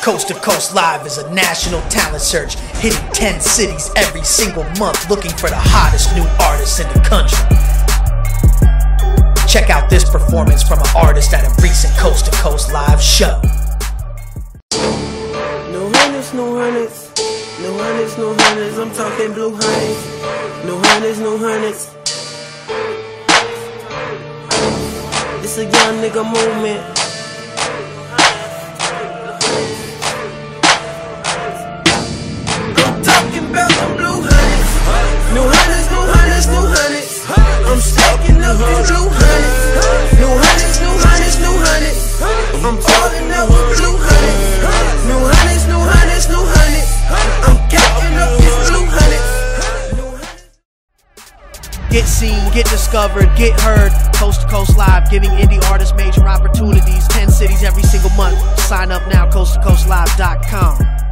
Coast to Coast Live is a national talent search, hitting 10 cities every single month, looking for the hottest new artists in the country. Check out this performance from an artist at a recent Coast to Coast Live show. No hundreds, no hundreds. No hundreds, no hundreds. I'm talking blue hundreds. No hundreds, no hundreds. It's a young nigga movement. I'm talking about them blue hundreds. No hundreds, no hundreds, no hundreds. I'm stacking up these blue hundreds. No hundreds, no hundreds, no hundreds. I'm falling up with blue hundreds. No hundreds, no hundreds, no hundreds. I'm counting up these blue hundreds. Get seen, get discovered, get heard. Coast to Coast Live, giving indie artists major opportunities. 10 cities every single month. Sign up now, coasttocoastlive.com.